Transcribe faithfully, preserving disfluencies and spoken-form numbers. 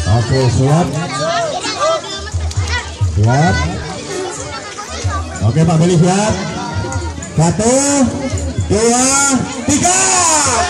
Oke, siap. Siap. Oke, Pak Beli siap. Satu, dua, tiga.